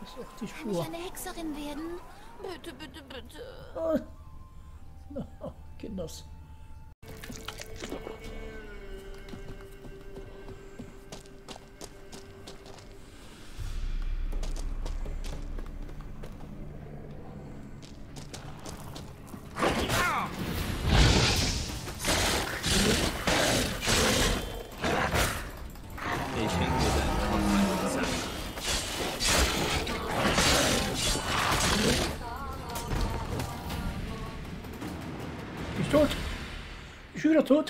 Das ist echt die Kann ich Spur. eine Hexerin werden? Bitte, bitte, bitte. Oh. Oh, Kinders. Ich hänge dir deinen Kopf an den Sack. Die ist tot. Die ist schon wieder tot.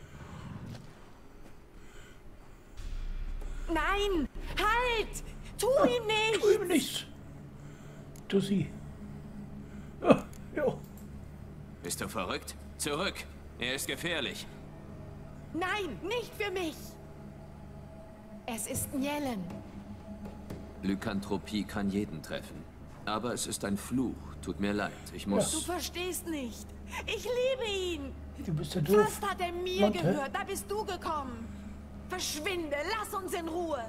Nein! Halt! Tu ihm nicht! Tu ihm nichts. Tu sie. Oh, jo. Bist du verrückt? Zurück! Er ist gefährlich. Nein, nicht für mich! Es ist Njellen. Lykanthropie kann jeden treffen. Aber es ist ein Fluch. Tut mir leid. Ich Du muss... verstehst nicht. Ich liebe ihn. Du bist ja doof. Fast hat er mir Lotte. gehört. Da bist du gekommen. Verschwinde. Lass uns in Ruhe.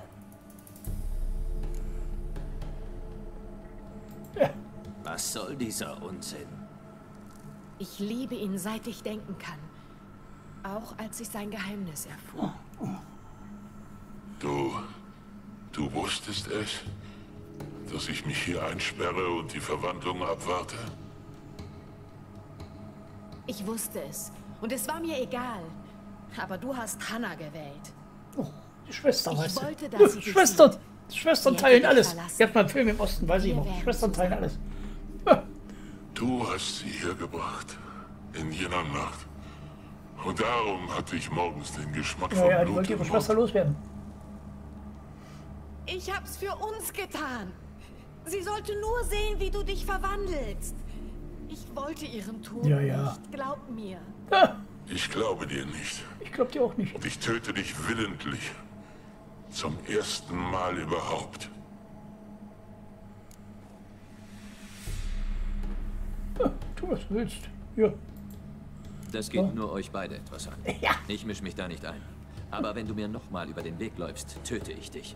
Ja. Was soll dieser Unsinn? Ich liebe ihn, seit ich denken kann. Auch als ich sein Geheimnis erfuhr. Du wusstest es? Dass ich mich hier einsperre und die Verwandlung abwarte? Ich wusste es. Und es war mir egal. Aber du hast Hannah gewählt. Oh, die Schwester, Ich weißt du. wollte, dass sie dich Schwestern. sieht. Schwestern Sie teilen hätte dich alles. verlassen. Ihr habt mal einen Film im Osten, weiß ich Wir noch. werden Schwestern teilen zusammen. alles. Ja. Du hast sie hier gebracht. In jener Nacht. Und darum hatte ich morgens den Geschmack Ja, von ja, die Blut wollte im ihre Mund. Schwester loswerden. Ich hab's für uns getan. Sie sollte nur sehen, wie du dich verwandelst. Ich wollte ihren Tod Ja, ja. nicht. Glaub mir. Ja, Ich glaube dir nicht. ich glaub dir auch nicht. Und ich töte dich willentlich. Zum ersten Mal überhaupt. Ja, tu, was du willst. Ja. Das geht nur euch beide etwas an. Ja. Ich mische mich da nicht ein. Aber wenn du mir nochmal über den Weg läufst, töte ich dich.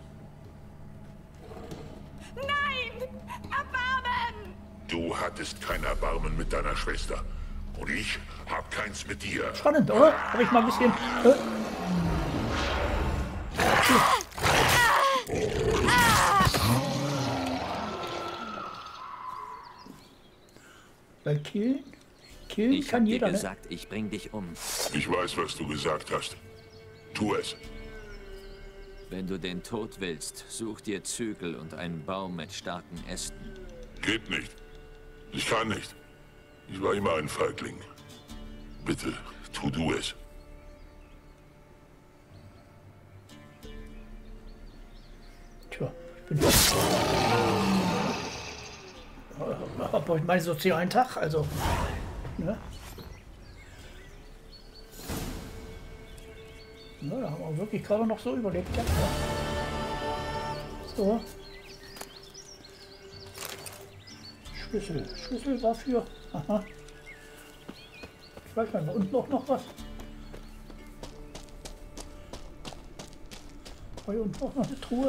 Nein! Erbarmen! Du hattest kein Erbarmen mit deiner Schwester. Und ich hab keins mit dir. Spannend, oder? Habe ich mal ein bisschen... Weil killen Ich kann hab dir jeder, ne? gesagt, ich bring dich um. Ich weiß, was du gesagt hast. Tu es. Wenn du den Tod willst, such dir Zügel und einen Baum mit starken Ästen. Geht nicht. Ich kann nicht. Ich war immer ein Feigling. Bitte, tu du es. Tja, ich bin... Hab heute meinen sozialen Tag, also... Ne? Ja, da haben wir wirklich gerade noch so überlegt. Ja. So. Schlüssel dafür. Aha. Ich weiß nicht, da unten auch noch was. War hier unten auch noch eine Truhe.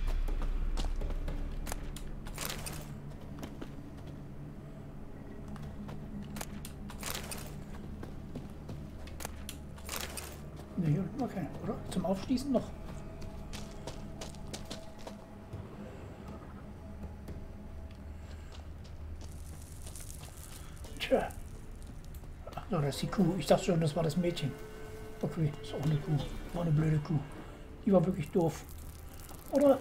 Ne, hier unten war keine, oder? Zum Aufschließen noch. Tja. Ach, no, das ist die Kuh. Ich dachte schon, das war das Mädchen. Okay, ist auch eine Kuh. War eine blöde Kuh. Die war wirklich doof. Oder?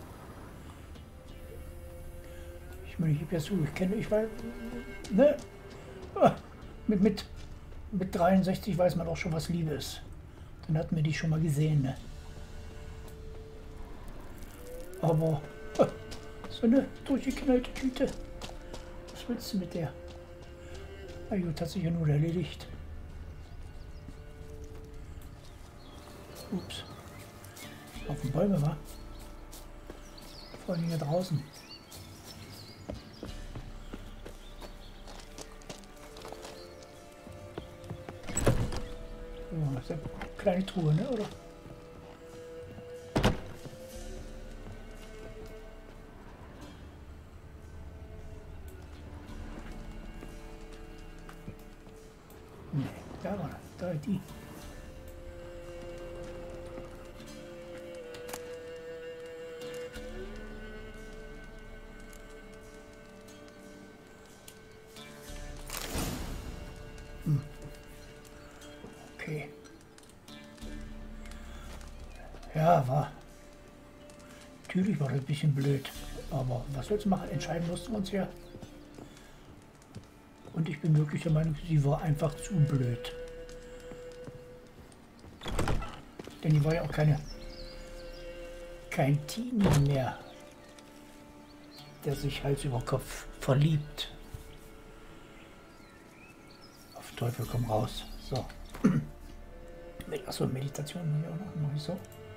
Ich meine, ich gebe ja zu, ich weiß, ne? Ah, mit 63 weiß man auch schon, was Liebe ist. Dann hatten wir die schon mal gesehen, ne? Aber so eine durchgeknallte Tüte. Was willst du mit der? Na gut, hat sich ja nur erledigt. Ups. Auf den Bäume war. Vor allem hier draußen. So, das ist eine kleine Truhe, ne? Oder? Gitarre. Da, die. Okay. Ja, war. Natürlich war das ein bisschen blöd. Aber was soll's machen? Entscheiden mussten wir uns ja. Und ich bin wirklich der Meinung, sie war einfach zu blöd. Denn die war ja auch kein Teenie mehr, der sich Hals über Kopf verliebt. Auf Teufel komm raus. So. Achso, Meditation mache ich so.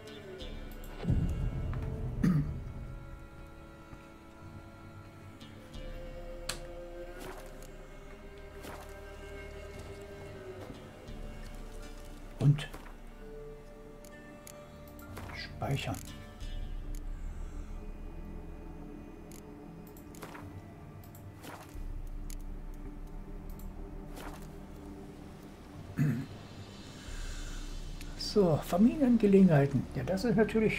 Und speichern. So, Familiengelegenheiten. Ja, das ist natürlich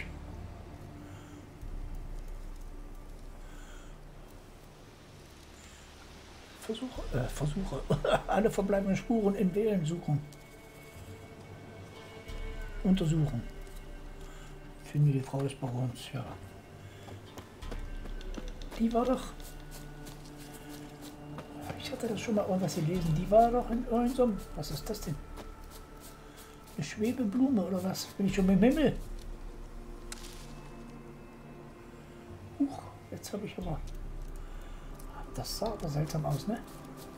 Versuche. Alle verbleibenden Spuren in Wählen suchen. Untersuchen. Finde die Frau des Barons, ja. Die war doch... Ich hatte das schon mal irgendwas gelesen. Die war doch in irgendeinem... Was ist das denn? Eine Schwebeblume oder was? Bin ich schon im Himmel? Huch, jetzt habe ich aber... Das sah aber seltsam aus, ne?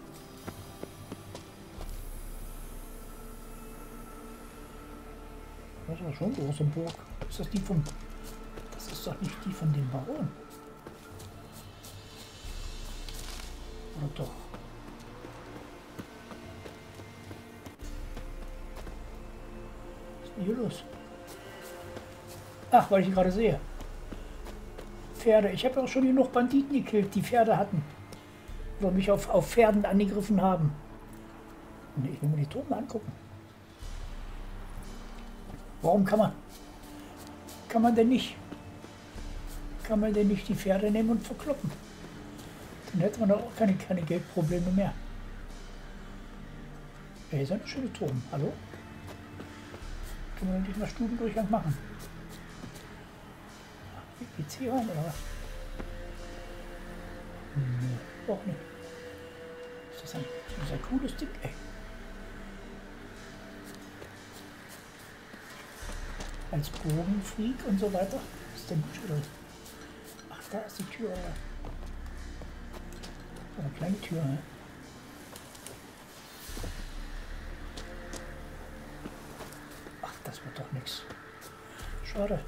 Das ist ja schon eine große Burg. Ist das die von... Das ist doch nicht die von dem Baron. Oder doch? Was ist denn hier los? Ach, weil ich die gerade sehe. Pferde. Ich habe ja auch schon genug Banditen gekillt, die Pferde hatten. Oder mich auf Pferden angegriffen haben. Nee, ich will mir die Toten angucken. Warum kann man denn nicht die Pferde nehmen und verkloppen? Dann hätte man doch auch keine Geldprobleme mehr. Hier ist eine schöne Turm. Hallo? Können wir nicht mal Stubendurchgang machen? Geht's hier rein oder was? Nö, auch nicht. Das ist ein cooles Ding, ey. Als Bogenfreak und so weiter. Was ist denn gut oder? Ach, da ist die Tür. Eine kleine Tür, ne? Ach, das wird doch nichts. Schade.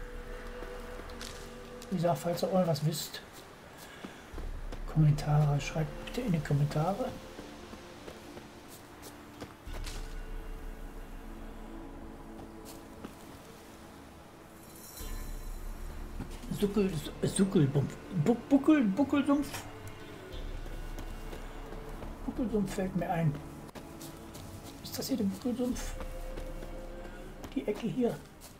Wie gesagt, falls ihr irgendwas wisst, Kommentare, schreibt bitte in die Kommentare. Buckelsumpf. Buckelsumpf fällt mir ein. Ist das hier der Buckelsumpf? Die Ecke hier.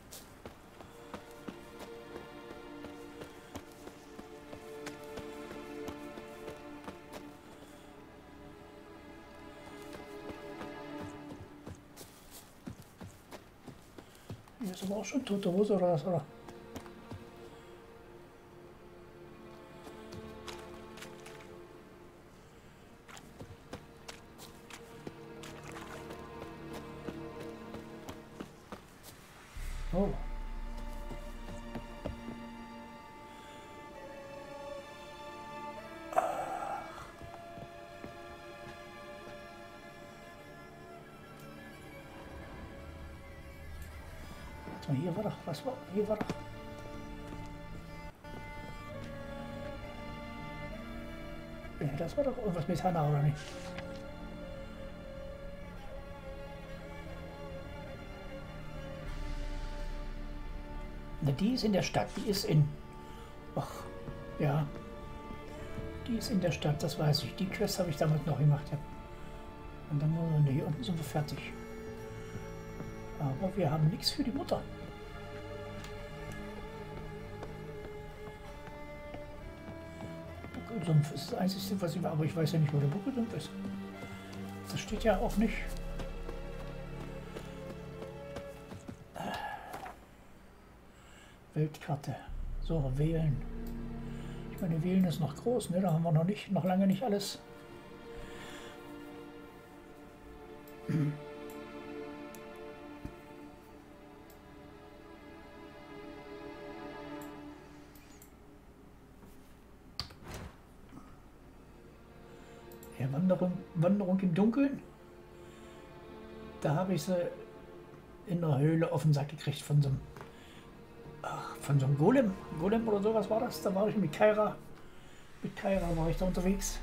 Hier ist aber auch schon tote Hose oder was, oder? Oh. So, hier war doch, was war, hier war doch. Ja, das war doch irgendwas mit Hanna, oder nicht? Na, die ist in der Stadt, die ist in... Ach, ja. Die ist in der Stadt, das weiß ich. Die Quest habe ich damals noch gemacht. Ja. Und dann ne, hier unten sind wir fertig. Aber wir haben nichts für die Mutter. Buckelsumpf ist das Einzige, was ich war, aber ich weiß ja nicht, wo der Buckelsumpf ist. Das steht ja auch nicht. Weltkarte. So, wählen. Ich meine, wählen ist noch groß, ne? Da haben wir noch lange nicht alles. Ja, Wanderung im Dunkeln. Da habe ich sie in der Höhle auf den Sack gekriegt von so einem Golem. Golem oder sowas war das. Da war ich mit Kaira. Mit Kaira war ich da unterwegs.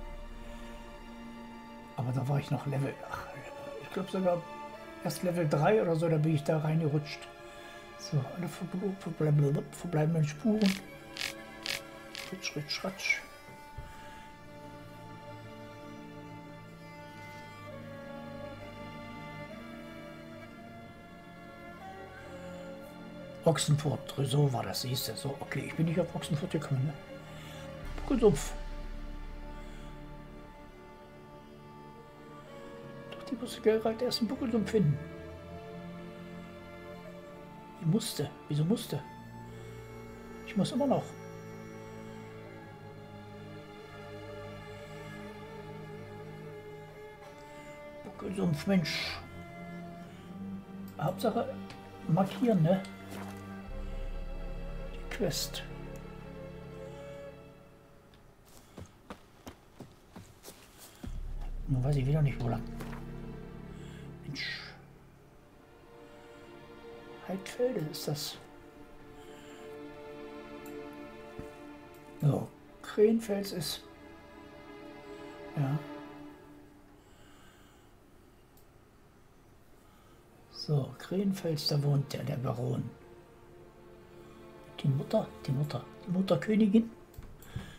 Aber da war ich noch Level. Ach, ich glaube sogar erst Level 3 oder so, da bin ich da reingerutscht. So, alle verbleibenden Spuren. Ritsch, ritsch, ratsch. Ochsenfurt, so war das, siehst du. So, okay, ich bin nicht auf Ochsenfurt gekommen. Ne? Buckelsumpf. Doch, die musste gerade erst einen Buckelsumpf finden. Die musste. Wieso musste? Ich muss immer noch. Buckelsumpf, Mensch. Hauptsache markieren, ne? Quest. Nun weiß ich wieder nicht, wo lang. Mensch. Heidfelde ist das. So, Krähenfels ist. Ja. So, Krähenfels, da wohnt der Baron. Die Mutterkönigin.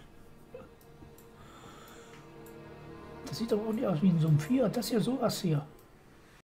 Das sieht aber auch nicht aus wie ein Sumpf hier. Das hier sowas hier.